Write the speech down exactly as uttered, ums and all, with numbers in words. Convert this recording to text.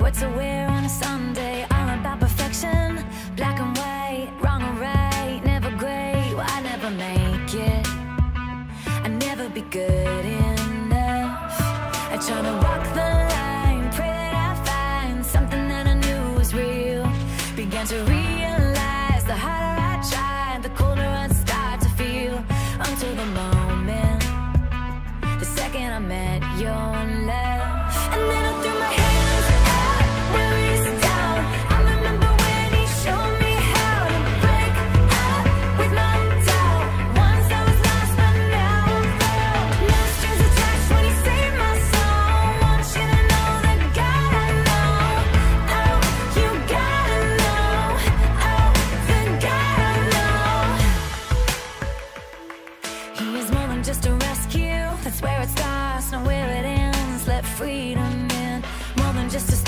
what to wear on a Sunday. All about perfection, black and white, wrong or right, never great. Well, I never make it, I never be good enough. I try to walk the line, pray that I find something that I knew was real. Began to realize the harder I tried, the colder I'd start to feel. Until the moment, the second I met your love. And then I threw my hands up, release down. I remember when he showed me how to break up with my doubt. Once I was lost, but now I'm found. No strings attached when he saved my soul. Want you to know that God I know. Oh, you gotta know. Oh, the God I know. He is more than just a rescue. That's where it starts, not where it ends. Let freedom in. More than just a